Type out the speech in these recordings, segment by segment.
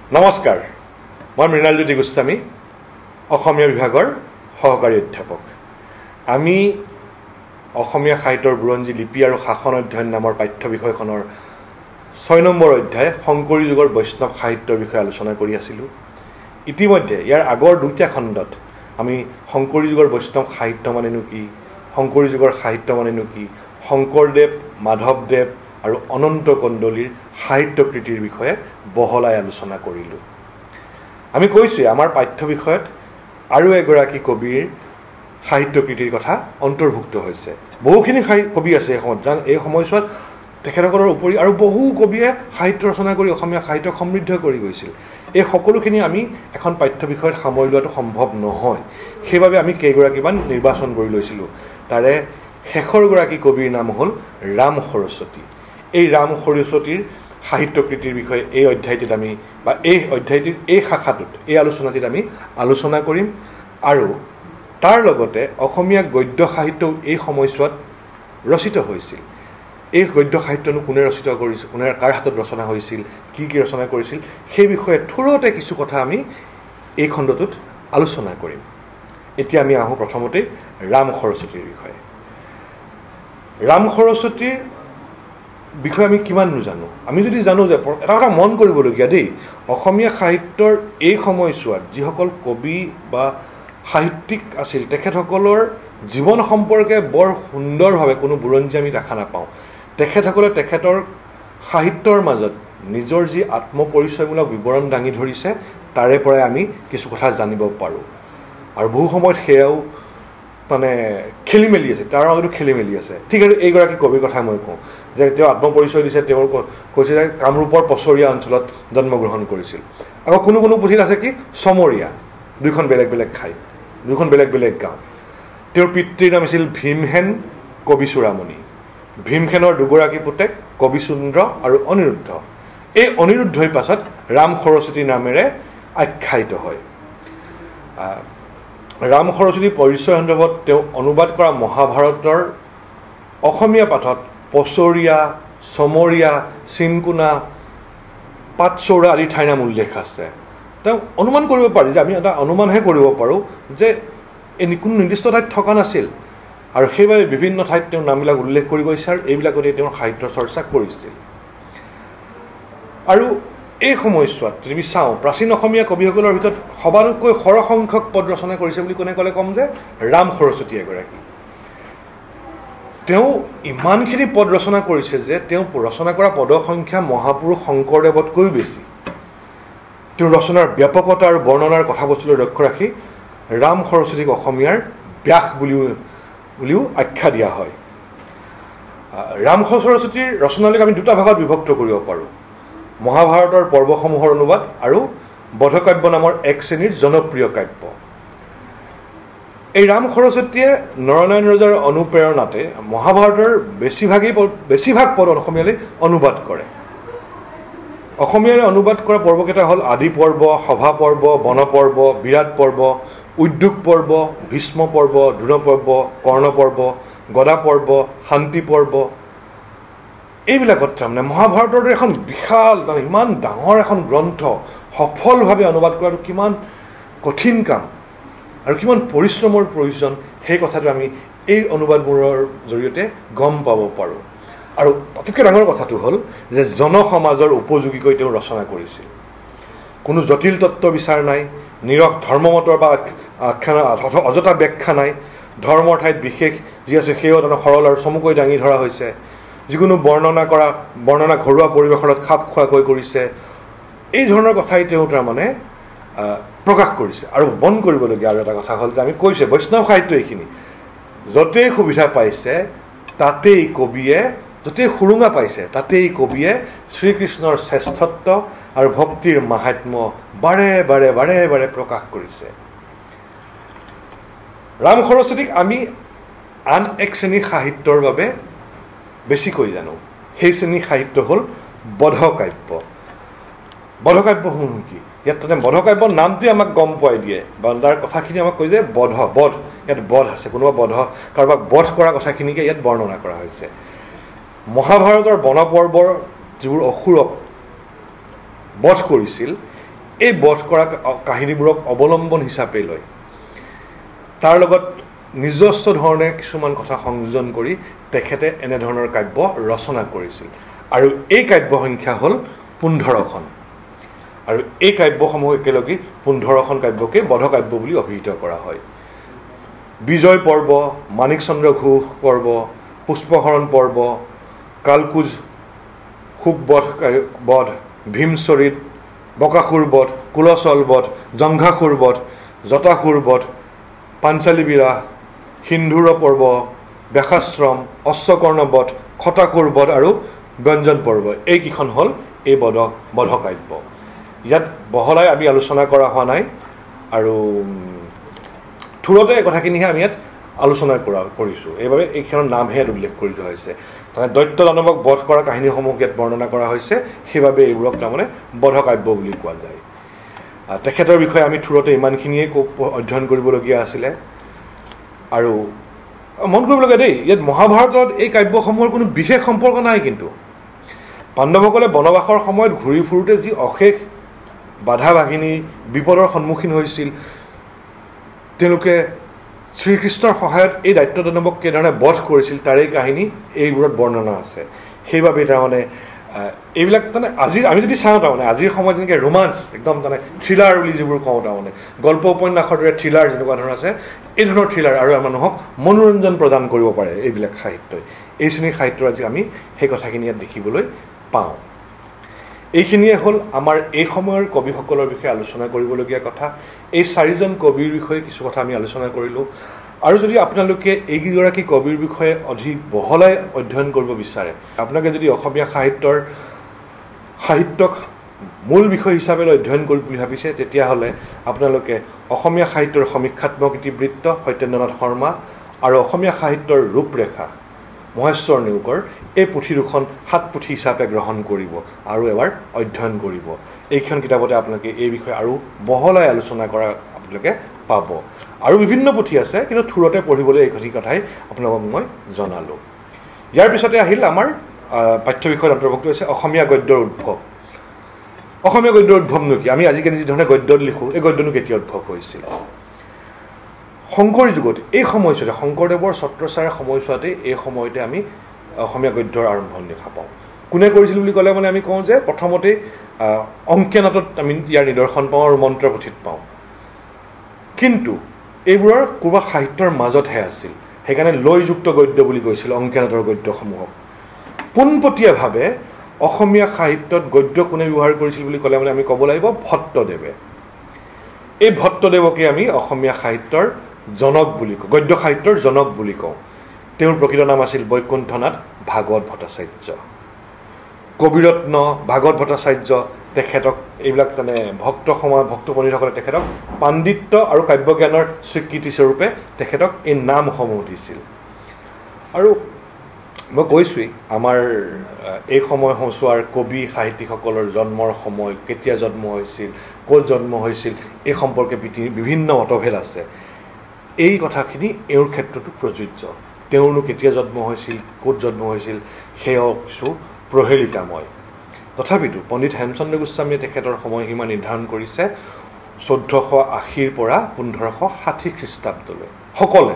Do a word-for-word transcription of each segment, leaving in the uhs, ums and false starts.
নমস্কাৰ মই মৃণাল জ্যোতি গোস্বামী অসমীয়া বিভাগৰ সহকাৰী অধ্যাপক আমি অসমীয়া সাহিত্যৰ বুৰঞ্জী লিপি আৰু শাসন অধ্যয়ন নামৰ পাঠ্য বিষয়খনৰ ছয় নম্বৰ অধ্যায় শংকৰী যুগৰ বৈষ্ণৱ সাহিত্যৰ বিষয়ে আলোচনা কৰি আছিলো ইতিমধ্যে ইয়াৰ আগৰ দুটা খণ্ডত আমি শংকৰী যুগৰ বৈষ্ণৱ সাহিত্য মানেনো কি শংকৰী যুগৰ সাহিত্য মানেনো কি শংকৰদেৱ মাধৱদেৱ আৰু অনন্ত কণ্ডলীৰ সাহিত্যকৃতিৰ বিষয়ে বহলাই আলোচনা কৰিলো আমি কৈছো আমাৰ পাঠ্য বিষয়ত আৰু এগৰাকী কবিৰ সাহিত্যকৃতিৰ কথা অন্তৰ্ভুক্ত হৈছে বহুখিনি কবি আছে এই সময়ত জান এই সময়ছোৱাত তেখেতসকলৰ উপৰি আৰু বহু কবিয়ে সাহিত্য ৰচনা কৰি অসমীয়া সাহিত্য সমৃদ্ধ কৰি গৈছিল এই সকলোখিনি আমি এখন পাঠ্য বিষয়ত সামৰি লোৱাটো সম্ভৱ নহয় সেইবাবে আমি কেইগৰাকীমান নিৰ্বাচন কৰি লৈছিলো তাৰে শেষৰ গৰাকী কবিৰ নাম হ'ল ৰাম সৰস্বতী এই ৰাম সৰস্বতীৰ সাহিত্যকৃতিৰ বিষয়ে এই অধ্যায়টিত আমি বা এই অধ্যায়টিৰ এই শাখাটোত এই আলোচনাটিত আমি আলোচনা কৰিম আৰু তাৰ লগতে অসমীয়া গদ্য সাহিত্য এই সময়ছোৱাত ৰচিত হৈছিল এই গদ্য সাহিত্যনো কোনে ৰচিত কৰিছিল কোনে কাৰ হাতত ৰচনা হৈছিল কি কি ৰচনা কৰিছিল সেই বিষয়ে থোৰতে কিছু কথা আমি এই খণ্ডটোত আলোচনা কৰিম এতিয়া আমি আহোঁ প্ৰথমতে ৰাম সৰস্বতীৰ বিষয়ে ৰাম সৰস্বতীৰ বিষয়ে আমি কিমান জানো আমি যদি জানো যে এটা কথা মন কৰিবলগীয়া দেই অসমীয়া সাহিত্যৰ এই সময়ছোৱাত যিসকল কবি বা সাহিত্যিক আছিল তেখেতসকলৰ জীৱন সম্পৰ্কে বৰ সুন্দৰভাৱে কোনো বুৰঞ্জী আমি দেখা নাপাওঁ তেখেতসকলে তেখেতৰ সাহিত্যৰ মাজত নিজৰ যি আত্মপৰিচয়মূলক বিৱৰণ দাঙি ধৰিছে তাৰে পৰাই আমি কিছু কথা জানিব পাৰোঁ আৰু বহু সময়ত সেয়াও মানে খেলি মেলি আছে তাৰ মাজতো খেলি মেলি আছে ঠিক আছে এইগৰাকী কবিৰ কথা মই কওঁ যে তেওঁ আত্মপৰিচয় দিছে তেওঁৰ কৈছে যে কামৰূপৰ পছৰীয়া অঞ্চলত জন্মগ্ৰহণ কৰিছিল আকৌ কোনো কোনো পুথিত আছে কি চমৰীয়া দুইখন বেলেগ বেলেগ ঠাই দুইখন বেলেগ বেলেগ গাঁও তেওঁৰ পিতৃৰ নাম আছিল ভীমসেন কবিচূড়ামণি ভীমসেনৰ দুগৰাকী পুতেক কবিচন্দ্ৰ আৰু অনিৰুদ্ধ এই অনিৰুদ্ধই পাছত ৰাম সৰস্বতী নামেৰে আখ্যায়িত হয় ৰাম সৰস্বতী পৰিচয় সন্দৰ্ভত তেওঁ অনুবাদ কৰা মহাভাৰতৰ অসমীয়া পাঠত পছৰীয়া চমৰীয়া চিনকোনা পাটচৌৰা আদি ঠাইৰ নাম উল্লেখ আছে তেওঁ অনুমান কৰিব পাৰি যে আমি এটা অনুমানহে কৰিব পাৰোঁ যে এই কোনো নিৰ্দিষ্ট ঠাইত থকা নাছিল আৰু সেইবাবে বিভিন্ন ঠাইত তেওঁ নামবিলাক উল্লেখ কৰি গৈছে আৰু এইবিলাকতে তেওঁৰ সাহিত্য চৰ্চা কৰিছিল আৰু এই সময়ছোৱাত যদি চাওঁ প্ৰাচীন অসমীয়া কবিসকলৰ ভিতৰত সবাতোকৈ সৰহসংখ্যক পদ ৰচনা কৰিছে বুলি কোনে ক'লে ক'ম যে ৰাম সৰস্বতী এগৰাকী তেওঁ ইমানখিনি পদ ৰচনা কৰিছে যে তেওঁ ৰচনা কৰা পদৰ সংখ্যা মহাপুৰুষ শংকৰদেৱতকৈও বেছি তেওঁ ৰচনাৰ ব্যাপকতা আৰু বৰ্ণনাৰ কথাবস্তুলৈ লক্ষ্য ৰাখি ৰাম সৰস্বতীক অসমীয়াৰ ব্যাস বুলিও বুলিও আখ্যা দিয়া হয় ৰাম সৰস্বতীৰ ৰচনালৈক আমি দুটা ভাগত বিভক্ত কৰিব পাৰোঁ মহাভাৰতৰ পৰ্বসমূহৰ অনুবাদ আৰু বধকাব্য নামৰ এক শ্ৰেণীৰ জনপ্ৰিয় কাব্য এই ৰাম সৰস্বতীয়ে নৰনাৰায়ণ ৰজাৰ অনুপ্ৰেৰণাতে মহাভাৰতৰ বেছিভাগেই বেছিভাগ পদ অসমীয়ালৈ অনুবাদ কৰে অসমীয়ালৈ অনুবাদ কৰা পৰ্বকেইটা হ'ল আদি পৰ্ব সভা পৰ্ব বন পৰ্ব বিৰাট পৰ্ব উদ্যোগ পৰ্ব ভীষ্ম পৰ্ব দ্ৰোণ পৰ্ব কৰ্ণ পৰ্ব গদা পৰ্ব শান্তি পৰ্ব এইবিলাকত তাৰমানে মহাভাৰতৰ এখন বিশাল ইমান ডাঙৰ এখন গ্ৰন্থ সফলভাৱে অনুবাদ কৰাটো কিমান কঠিন কাম আৰু কিমান পৰিশ্ৰমৰ প্ৰয়োজন সেই কথাটো আমি এই অনুবাদবোৰৰ জৰিয়তে গম পাব পাৰোঁ আৰু তাতকৈ ডাঙৰ কথাটো হ'ল যে জনসমাজৰ উপযোগীকৈ তেওঁ ৰচনা কৰিছিল কোনো জটিল তত্ত্ব বিচাৰ নাই নিৰস ধৰ্মমতৰ বা আখ্যান অযথা ব্যাখ্যা নাই ধৰ্মৰ ঠাইত বিশেষ যি আছে সেয়াও তাৰমানে সৰল আৰু চমুকৈ দাঙি ধৰা হৈছে যিকোনো বৰ্ণনা কৰা বৰ্ণনা ঘৰুৱা পৰিৱেশত খাপ খোৱাকৈ কৰিছে এই ধৰণৰ কথাই তেওঁ তাৰমানে প্ৰকাশ কৰিছে আৰু মন কৰিবলগীয়া আৰু এটা কথা হ'ল যে আমি কৈছে বৈষ্ণৱ সাহিত্য এইখিনি য'তেই সুবিধা পাইছে তাতেই কবিয়ে য'তেই সুৰুঙা পাইছে তাতেই কবিয়ে শ্ৰীকৃষ্ণৰ শ্ৰেষ্ঠত্ব আৰু ভক্তিৰ মাহাত্ম্য বাৰে বাৰে বাৰে বাৰে প্ৰকাশ কৰিছে ৰাম সৰস্বতীক আমি আন এক শ্ৰেণীৰ সাহিত্যৰ বাবে বেছিকৈ জানো সেই শ্ৰেণীৰ সাহিত্য হ'ল বধকাব্য বধকাব্যসমূহ কি ইয়াত তাতে বধকাব্যৰ নামটোৱে আমাক গম পোৱাই দিয়ে বা তাৰ কথাখিনি আমাক কৈ যে বধ বধ ইয়াত বধ আছে কোনোবা বধ কাৰোবাক বধ কৰা কথাখিনিকে ইয়াত বৰ্ণনা কৰা হৈছে মহাভাৰতৰ বন পৰ্বৰ যিবোৰ অসুৰক বধ কৰিছিল এই বধ কৰা কাহিনীবোৰক অৱলম্বন হিচাপে লয় তাৰ লগত নিজস্ব ধৰণে কিছুমান কথা সংযোজন কৰি তেখেতে এনেধৰণৰ কাব্য ৰচনা কৰিছিল আৰু এই কাব্য সংখ্যা হ'ল পোন্ধৰখন আৰু এই কাব্যসমূহ একেলগে পোন্ধৰখন কাব্যকে বধকাব্য বুলি অভিহিত কৰা হয় বিজয় পৰ্ব মানিক চন্দ্ৰ ঘোষ পৰ্ব পুষ্পহৰণ পৰ্ব কালকুজ শুকবধ বধ ভীমচৰিত বকাসুৰ বধ কুলচল বধ জংঘাসুৰ বধ জটাসুৰ বধ পাঞ্চালী বিৰাহ সিন্ধুৰ পৰ্ব ব্যাসাশ্ৰম অশ্বকৰ্ণ বধ খটাসুৰ বধ আৰু ব্যঞ্জন পৰ্ব এইকেইখন হ'ল এই বধ বধকাব্য ইয়াত বহলাই আমি আলোচনা কৰা হোৱা নাই আৰু থুৰতে কথাখিনিহে আমি ইয়াত আলোচনা কৰা কৰিছোঁ এইবাবে এইখনৰ নামহে উল্লেখ কৰি দিয়া হৈছে তাৰমানে দৈত্য দানৱক বধ কৰা কাহিনীসমূহ ইয়াত বৰ্ণনা কৰা হৈছে সেইবাবে এইবোৰক তাৰমানে বধকাব্য বুলি কোৱা যায় তেখেতৰ বিষয়ে আমি থুৰতে ইমানখিনিয়ে অধ্যয়ন কৰিবলগীয়া আছিলে আৰু মন কৰিবলগীয়া দেই ইয়াত মহাভাৰতত এই কাব্যসমূহৰ কোনো বিশেষ সম্পৰ্ক নাই কিন্তু পাণ্ডৱসকলে বনবাসৰ সময়ত ঘূৰি ফুৰোঁতে যি অশেষ বাধা বাহিনী বিপদৰ সন্মুখীন হৈছিল তেওঁলোকে শ্ৰীকৃষ্ণৰ সহায়ত এই দায়িত্ব দানৱক কেনেধৰণে বধ কৰিছিল তাৰে কাহিনী এইবোৰত বৰ্ণনা আছে সেইবাবে তাৰমানে এইবিলাক তাৰমানে আজিৰ আমি যদি চাওঁ তাৰমানে আজিৰ সময়ত যেনেকৈ ৰোমাঞ্চ একদম তাৰমানে থ্ৰিলাৰ বুলি যিবোৰ কওঁ তাৰমানে গল্প উপন্যাসৰ দৰে থ্ৰিলাৰ যেনেকুৱা ধৰণৰ আছে এই ধৰণৰ থ্ৰিলাৰ আৰু মানুহক মনোৰঞ্জন প্ৰদান কৰিব পাৰে এইবিলাক সাহিত্যই এই শ্ৰেণীৰ সাহিত্যৰ আজি আমি সেই কথাখিনি ইয়াত দেখিবলৈ পাওঁ এইখিনিয়ে হ'ল আমাৰ এই সময়ৰ কবিসকলৰ বিষয়ে আলোচনা কৰিবলগীয়া কথা এই চাৰিজন কবিৰ বিষয়ে কিছু কথা আমি আলোচনা কৰিলোঁ আৰু যদি আপোনালোকে এইকেইগৰাকী কবিৰ বিষয়ে অধিক বহলাই অধ্যয়ন কৰিব বিচাৰে আপোনালোকে যদি অসমীয়া সাহিত্যৰ সাহিত্যক মূল বিষয় হিচাপে অধ্যয়ন কৰিম বুলি ভাবিছে তেতিয়াহ'লে আপোনালোকে অসমীয়া সাহিত্যৰ সমীক্ষাত্মক ইতিবৃত্ত সত্যেন্দ্ৰনাথ শৰ্মা আৰু অসমীয়া সাহিত্যৰ ৰূপৰেখা মহেশ্বৰ নেওগৰ এই পুথি দুখন সাত পুথি হিচাপে গ্ৰহণ কৰিব আৰু এবাৰ অধ্যয়ন কৰিব এইখন কিতাপতে আপোনালোকে এই বিষয়ে আৰু বহলাই আলোচনা কৰা আপোনালোকে পাব আৰু বিভিন্ন পুথি আছে কিন্তু থুৰতে পঢ়িবলৈ এইখিনি কথাই আপোনালোকক মই জনালোঁ ইয়াৰ পিছতে আহিল আমাৰ পাঠ্য বিষয়ত অন্তৰ্ভুক্ত হৈছে অসমীয়া গদ্যৰ উদ্ভৱ অসমীয়া গদ্যৰ উদ্ভৱনো কি আমি আজিকালি যিধৰণে গদ্যত লিখোঁ এই গদ্যনো কেতিয়া উদ্ভৱ হৈছিল শংকৰী যুগত এই সময়ছোৱাতে শংকৰদেৱৰ ছত্ৰছায়াৰ সময়ছোৱাতে এই সময়তে আমি অসমীয়া গদ্যৰ আৰম্ভণি দেখা পাওঁ কোনে কৰিছিল বুলি ক'লে মানে আমি কওঁ যে প্ৰথমতে অংকীয়া নাটত আমি ইয়াৰ নিদৰ্শন পাওঁ আৰু মন্ত্ৰপুথিত পাওঁ কিন্তু এইবোৰৰ ক'ৰবাত সাহিত্যৰ মাজতহে আছিল সেইকাৰণে লয়যুক্ত গদ্য বুলি কৈছিল অংকীয়া নাটৰ গদ্যসমূহক পোনপটীয়াভাৱে অসমীয়া সাহিত্যত গদ্য কোনে ব্যৱহাৰ কৰিছিল বুলি ক'লে মানে আমি ক'ব লাগিব ভট্টদেৱে এই ভট্টদেৱকে আমি অসমীয়া সাহিত্যৰ জনক বুলি কওঁ গদ্য সাহিত্যৰ জনক বুলি কওঁ তেওঁৰ প্ৰকৃত নাম আছিল বৈকুণ্ঠনাথ ভাগৱত ভট্টাচাৰ্য কবিৰত্ন ভাগৱত ভট্টাচাৰ্য তেখেতক এইবিলাক মানে ভক্ত সমাজ ভক্ত পণ্ডিতসকলে তেখেতক পাণ্ডিত্য আৰু কাব্যজ্ঞানৰ স্বীকৃতিস্বৰূপে তেখেতক এই নামসমূহ দিছিল আৰু মই কৈছোঁৱেই আমাৰ এই সময়ছোৱাৰ কবি সাহিত্যিকসকলৰ জন্মৰ সময় কেতিয়া জন্ম হৈছিল ক'ত জন্ম হৈছিল এই সম্পৰ্কে বিভিন্ন মতভেদ আছে এই কথাখিনি এওঁৰ ক্ষেত্ৰতো প্ৰযোজ্য তেওঁৰনো কেতিয়া জন্ম হৈছিল ক'ত জন্ম হৈছিল সেয়াও কিছু প্ৰহেলিকাময় তথাপিতো পণ্ডিত হেমচন্দ্ৰ গোস্বামীয়ে তেখেতৰ সময়সীমা নিৰ্ধাৰণ কৰিছে চৈধ্যশ আশীৰ পৰা পোন্ধৰশ ষাঠি খ্ৰীষ্টাব্দলৈ সকলে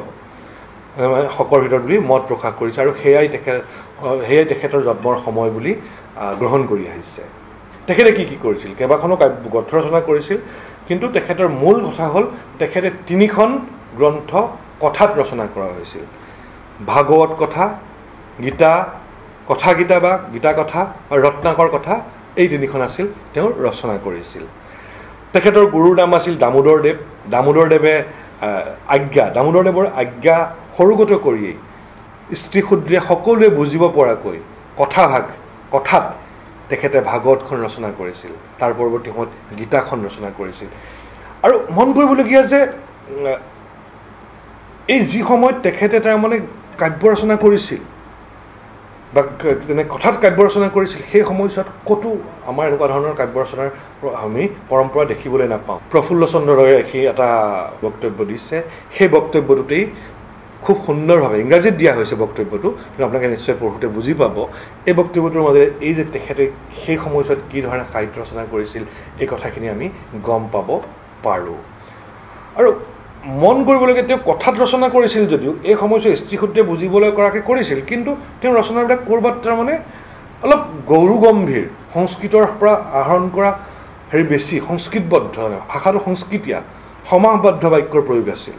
শকৰ ভিতৰত বুলি মত প্ৰকাশ কৰিছে আৰু সেয়াই তেখেত সেয়াই তেখেতৰ জন্মৰ সময় বুলি গ্ৰহণ কৰি আহিছে তেখেতে কি কি কৰিছিল কেইবাখনো কাব্য গ্ৰন্থ ৰচনা কৰিছিল কিন্তু তেখেতৰ মূল কথা হ'ল তেখেতে তিনিখন গ্ৰন্থ কথাত ৰচনা কৰা হৈছিল ভাগৱত কথা গীতা কথা গীতা বা গীতা কথা আৰু ৰত্নাকৰ কথা এই তিনিখন আছিল তেওঁ ৰচনা কৰিছিল তেখেতৰ গুৰুৰ নাম আছিল দামোদৰদেৱ দামোদৰদেৱে আজ্ঞা দামোদৰদেৱৰ আজ্ঞা সৰুগত কৰিয়েই স্ত্ৰী ক্ষুদ্ৰে সকলোৱে বুজিব পৰাকৈ কথাভাগ কথাত তেখেতে ভাগৱতখন ৰচনা কৰিছিল তাৰ পৰৱৰ্তী সময়ত গীতাখন ৰচনা কৰিছিল আৰু মন কৰিবলগীয়া যে এই যি সময়ত তেখেতে তাৰমানে কাব্য ৰচনা কৰিছিল বা যেনে কথাত কাব্য ৰচনা কৰিছিল সেই সময়ছোৱাত ক'তো আমাৰ এনেকুৱা ধৰণৰ কাব্য ৰচনাৰ আমি পৰম্পৰা দেখিবলৈ নাপাওঁ প্ৰফুল্ল চন্দ্ৰ ৰয়ে সেই এটা বক্তব্য দিছে সেই বক্তব্যটোতেই খুব সুন্দৰভাৱে ইংৰাজীত দিয়া হৈছে বক্তব্যটো, কিন্তু আপোনালোকে নিশ্চয় পঢ়োঁতে বুজি পাব। এই বক্তব্যটোৰ মাজেৰে এই যে তেখেতে সেই সময়ছোৱাত কি ধৰণে সাহিত্য ৰচনা কৰিছিল এই কথাখিনি আমি গম পাব পাৰোঁ। আৰু মন কৰিবলগীয়া তেওঁ কথাত ৰচনা কৰিছিল যদিও এই সময়ছোৱা স্ত্ৰীসূত্ৰে বুজিবলৈ কৰাকৈ কৰিছিল, কিন্তু তেওঁৰ ৰচনাবিলাক ক'ৰবাত তাৰমানে অলপ গৌৰু গম্ভীৰ, সংস্কৃতৰ পৰা আহৰণ কৰা হেৰি বেছি সংস্কৃতবদ্ধ, ভাষাটো সংস্কৃতীয়া, সমাসবদ্ধ বাক্যৰ প্ৰয়োগ আছিল।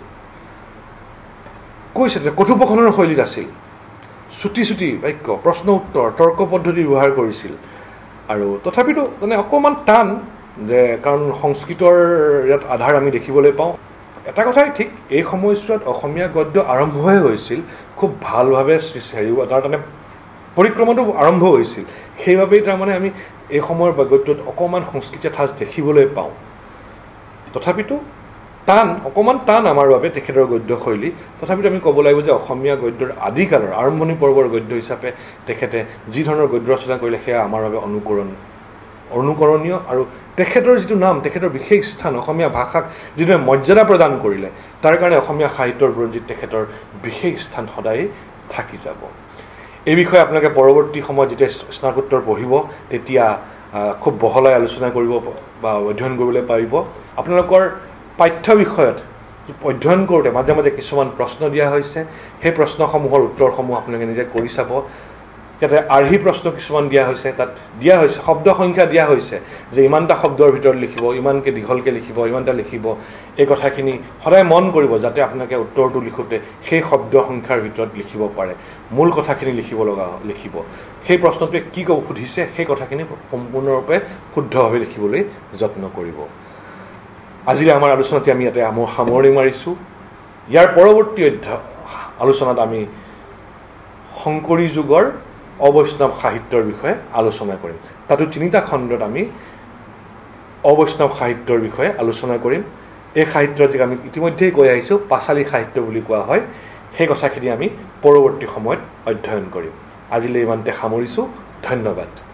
কৈছে কথোপকথনৰ শৈলীত আছিল, চুটি চুটি বাক্য, প্ৰশ্ন উত্তৰ, তৰ্ক পদ্ধতি ব্যৱহাৰ কৰিছিল। আৰু তথাপিতো মানে অকণমান টান, যে কাৰণ সংস্কৃতৰ ইয়াত আধাৰ আমি দেখিবলৈ পাওঁ। এটা কথাই ঠিক, এই সময়ছোৱাত অসমীয়া গদ্য আৰম্ভহে হৈছিল, খুব ভালভাৱে হেৰি তাৰ তাৰমানে পৰিক্ৰমাটো আৰম্ভ হৈছিল। সেইবাবেই তাৰমানে আমি এই সময়ৰ গদ্যত অকণমান সংস্কৃতীয় ঠাঁচ দেখিবলৈ পাওঁ। তথাপিতো টান, অকণমান টান আমাৰ বাবে তেখেতৰ গদ্যশৈলী। তথাপিতো আমি ক'ব লাগিব যে অসমীয়া গদ্যৰ আদিকালৰ আৰম্ভণি পৰ্বৰ গদ্য হিচাপে তেখেতে যি ধৰণৰ গদ্য ৰচনা কৰিলে সেয়া আমাৰ বাবে অনুকৰণ অনুকৰণীয়। আৰু তেখেতৰ যিটো নাম, তেখেতৰ বিশেষ স্থান, অসমীয়া ভাষাক যিদৰে মৰ্যাদা প্ৰদান কৰিলে, তাৰ কাৰণে অসমীয়া সাহিত্যৰ বুৰঞ্জীত তেখেতৰ বিশেষ স্থান সদায় থাকি যাব। এই বিষয়ে আপোনালোকে পৰৱৰ্তী সময়ত যেতিয়া স্নাতকোত্তৰ পঢ়িব তেতিয়া খুব বহলাই আলোচনা কৰিব বা অধ্যয়ন কৰিবলৈ পাৰিব। আপোনালোকৰ পাঠ্য বিষয়ত অধ্যয়ন কৰোঁতে মাজে মাজে কিছুমান প্ৰশ্ন দিয়া হৈছে, সেই প্ৰশ্নসমূহৰ উত্তৰসমূহ আপোনালোকে নিজে কৰি চাব। ইয়াতে আৰ্হি প্ৰশ্ন কিছুমান দিয়া হৈছে, তাত দিয়া হৈছে শব্দ সংখ্যা দিয়া হৈছে যে ইমানটা শব্দৰ ভিতৰত লিখিব, ইমানকৈ দীঘলকৈ লিখিব, ইমানটা লিখিব। এই কথাখিনি সদায় মন কৰিব যাতে আপোনালোকে উত্তৰটো লিখোঁতে সেই শব্দ সংখ্যাৰ ভিতৰত লিখিব পাৰে, মূল কথাখিনি লিখিব লগা লিখিব। সেই প্ৰশ্নটোৱে কি ক'ব সুধিছে সেই কথাখিনি সম্পূৰ্ণৰূপে শুদ্ধভাৱে লিখিবলৈ যত্ন কৰিব। আজিৰে আমাৰ আলোচনাটি আমি ইয়াতে সামৰণি মাৰিছোঁ। ইয়াৰ পৰৱৰ্তী অধ্যায় আলোচনাত আমি শংকৰী যুগৰ অবৈষ্ণৱ সাহিত্যৰ বিষয়ে আলোচনা কৰিম। তাতো তিনিটা খণ্ডত আমি অবৈষ্ণৱ সাহিত্যৰ বিষয়ে আলোচনা কৰিম। এই সাহিত্য যিক আমি ইতিমধ্যেই কৈ আহিছোঁ পাঁচালী সাহিত্য বুলি কোৱা হয়, সেই কথাখিনি আমি পৰৱৰ্তী সময়ত অধ্যয়ন কৰিম। আজিলৈ ইমানতে সামৰিছোঁ। ধন্যবাদ।